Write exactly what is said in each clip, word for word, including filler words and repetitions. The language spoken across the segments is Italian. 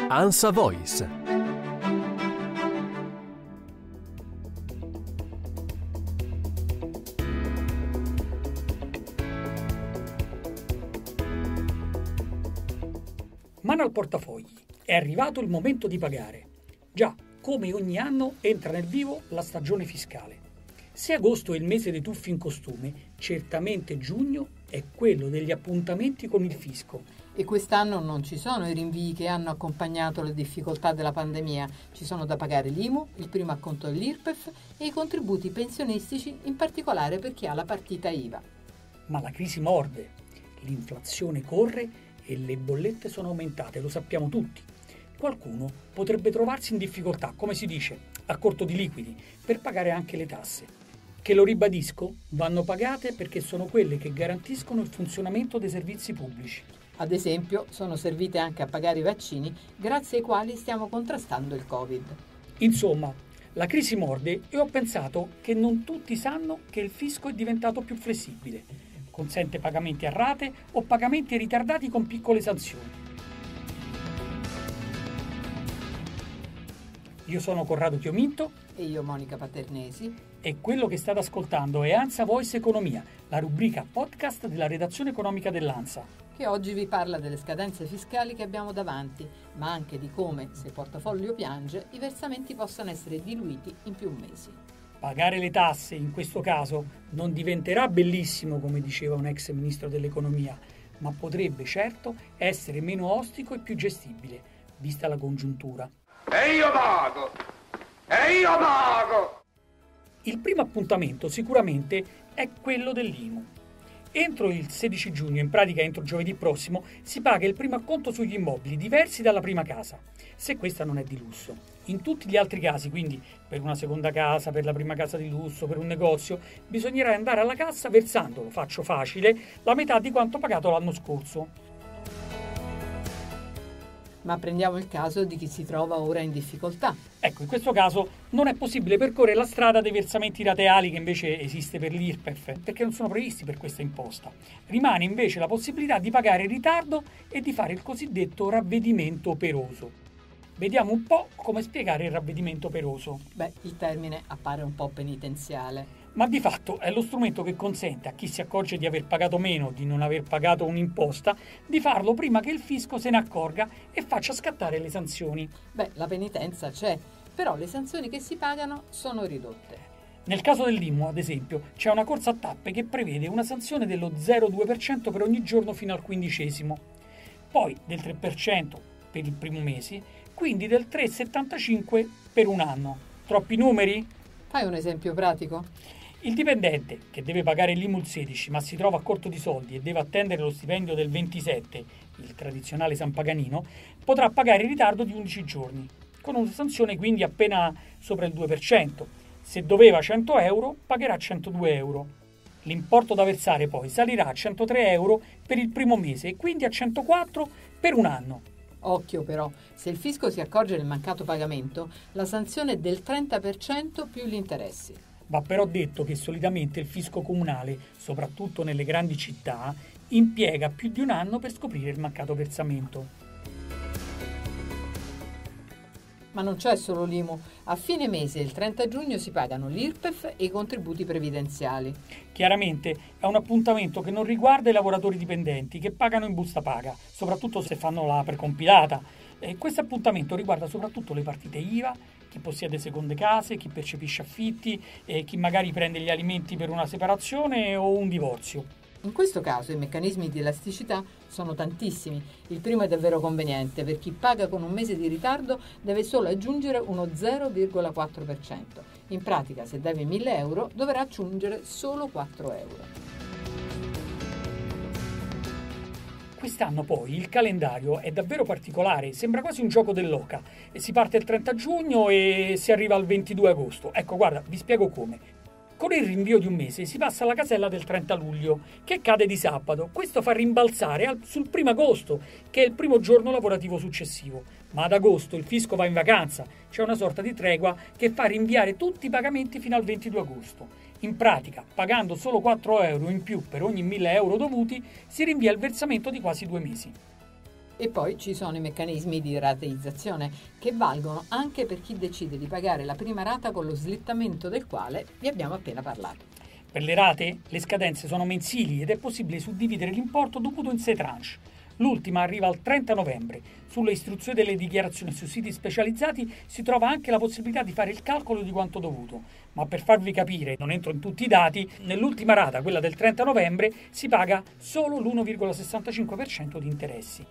ANSA Voice. Mano al portafogli, è arrivato il momento di pagare. Già, come ogni anno entra nel vivo la stagione fiscale. Se agosto è il mese dei tuffi in costume, certamente giugno è quello degli appuntamenti con il fisco. E quest'anno non ci sono i rinvii che hanno accompagnato le difficoltà della pandemia. Ci sono da pagare l'I M U, il primo acconto dell'I R P E F e i contributi pensionistici, in particolare per chi ha la partita I V A. Ma la crisi morde, l'inflazione corre e le bollette sono aumentate, lo sappiamo tutti. Qualcuno potrebbe trovarsi in difficoltà, come si dice, a corto di liquidi, per pagare anche le tasse, che, lo ribadisco, vanno pagate perché sono quelle che garantiscono il funzionamento dei servizi pubblici. Ad esempio, sono servite anche a pagare i vaccini, grazie ai quali stiamo contrastando il Covid. Insomma, la crisi morde e ho pensato che non tutti sanno che il fisco è diventato più flessibile. Consente pagamenti a rate o pagamenti ritardati con piccole sanzioni. Io sono Corrado Chiominto E io Monica Paternesi. E quello che state ascoltando è ANSA Voice Economia, la rubrica podcast della redazione economica dell'ANSA, che oggi vi parla delle scadenze fiscali che abbiamo davanti, ma anche di come, se il portafoglio piange, i versamenti possano essere diluiti in più mesi. Pagare le tasse in questo caso non diventerà bellissimo, come diceva un ex ministro dell'economia, ma potrebbe certo essere meno ostico e più gestibile, vista la congiuntura. E io pago! E io pago! Il primo appuntamento sicuramente è quello dell'I M U. Entro il sedici giugno, in pratica entro giovedì prossimo, si paga il primo acconto sugli immobili diversi dalla prima casa, se questa non è di lusso. In tutti gli altri casi, quindi per una seconda casa, per la prima casa di lusso, per un negozio, bisognerà andare alla cassa versandolo, faccio facile, la metà di quanto pagato l'anno scorso. Ma prendiamo il caso di chi si trova ora in difficoltà. Ecco, in questo caso non è possibile percorrere la strada dei versamenti rateali che invece esiste per l'I R P E F, perché non sono previsti per questa imposta. Rimane invece la possibilità di pagare in ritardo e di fare il cosiddetto ravvedimento operoso. Vediamo un po' come spiegare il ravvedimento operoso. Beh, il termine appare un po' penitenziale. Ma di fatto è lo strumento che consente a chi si accorge di aver pagato meno, di non aver pagato un'imposta, di farlo prima che il fisco se ne accorga e faccia scattare le sanzioni. Beh, la penitenza c'è, però le sanzioni che si pagano sono ridotte. Nel caso dell'I M U, ad esempio, c'è una corsa a tappe che prevede una sanzione dello zero virgola due per cento per ogni giorno fino al quindicesimo, poi del tre per cento per il primo mese, quindi del tre virgola settantacinque per cento per un anno. Troppi numeri? Fai un esempio pratico? Il dipendente, che deve pagare l'I M U il sedici ma si trova a corto di soldi e deve attendere lo stipendio del ventisette, il tradizionale San Paganino, potrà pagare in ritardo di undici giorni, con una sanzione quindi appena sopra il due per cento. Se doveva cento euro, pagherà centodue euro. L'importo da versare poi salirà a centotré euro per il primo mese e quindi a centoquattro per un anno. Occhio però, se il fisco si accorge del mancato pagamento, la sanzione è del trenta per cento più gli interessi. Va però detto che solitamente il fisco comunale, soprattutto nelle grandi città, impiega più di un anno per scoprire il mancato versamento. Ma non c'è solo l'I M U. A fine mese, il trenta giugno, si pagano l'I R P E F e i contributi previdenziali. Chiaramente è un appuntamento che non riguarda i lavoratori dipendenti che pagano in busta paga, soprattutto se fanno la precompilata. E questo appuntamento riguarda soprattutto le partite I V A, chi possiede seconde case, chi percepisce affitti, e chi magari prende gli alimenti per una separazione o un divorzio. In questo caso i meccanismi di elasticità sono tantissimi. Il primo è davvero conveniente: per chi paga con un mese di ritardo deve solo aggiungere uno zero virgola quattro per cento. In pratica, se deve mille euro, dovrà aggiungere solo quattro euro. Quest'anno poi il calendario è davvero particolare, sembra quasi un gioco dell'oca. Si parte il trenta giugno e si arriva al ventidue agosto. Ecco, guarda, vi spiego come. Con il rinvio di un mese si passa alla casella del trenta luglio, che cade di sabato. Questo fa rimbalzare al, sul primo agosto, che è il primo giorno lavorativo successivo. Ma ad agosto il fisco va in vacanza, c'è una sorta di tregua che fa rinviare tutti i pagamenti fino al ventidue agosto. In pratica, pagando solo quattro euro in più per ogni mille euro dovuti, si rinvia il versamento di quasi due mesi. E poi ci sono i meccanismi di rateizzazione che valgono anche per chi decide di pagare la prima rata con lo slittamento del quale vi abbiamo appena parlato. Per le rate, le scadenze sono mensili ed è possibile suddividere l'importo dovuto in sei tranche. L'ultima arriva al trenta novembre. Sulle istruzioni delle dichiarazioni su siti specializzati si trova anche la possibilità di fare il calcolo di quanto dovuto. Ma per farvi capire, non entro in tutti i dati, nell'ultima rata, quella del trenta novembre, si paga solo l'uno virgola sessantacinque per cento di interessi.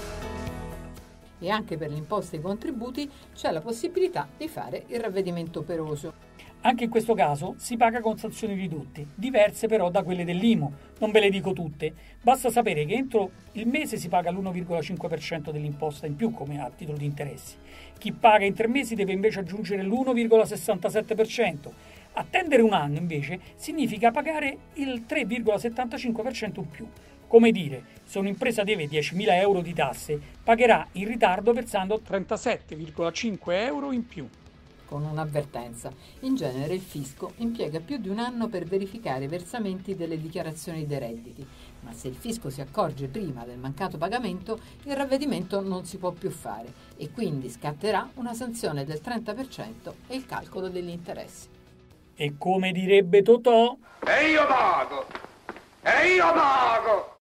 E anche per l'imposta e i contributi c'è la possibilità di fare il ravvedimento operoso. Anche in questo caso si paga con sanzioni ridotte, diverse però da quelle dell'I M U. Non ve le dico tutte, basta sapere che entro il mese si paga l'uno virgola cinque per cento dell'imposta in più come a titolo di interessi. Chi paga in tre mesi deve invece aggiungere l'uno virgola sessantasette per cento. Attendere un anno invece significa pagare il tre virgola settantacinque per cento in più. Come dire, se un'impresa deve diecimila euro di tasse, pagherà in ritardo versando trentasette virgola cinque euro in più. Con un'avvertenza. In genere il fisco impiega più di un anno per verificare i versamenti delle dichiarazioni dei redditi, ma se il fisco si accorge prima del mancato pagamento, il ravvedimento non si può più fare e quindi scatterà una sanzione del trenta per cento e il calcolo degli interessi. E come direbbe Totò... E io pago! E io pago!